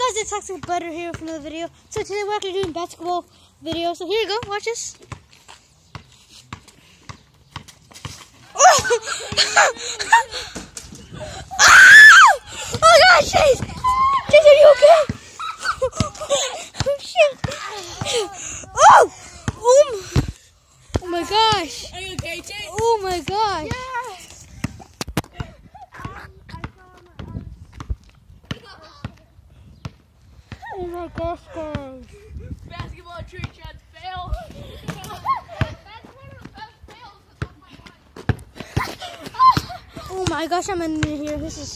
guys, it's Toxic Butter here from another video. So today we're actually doing basketball video. So here you go, watch this. Oh gosh, Chase! Chase, are you okay? Oh shit! Oh my gosh! Are you okay, Chase? Oh my gosh! Yes! Oh my gosh, guys! Basketball tree shots fail. Oh my gosh, I'm in here. This is